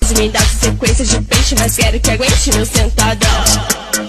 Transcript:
Me dá sequência de peixe, mas quero que aguente meu sentadão.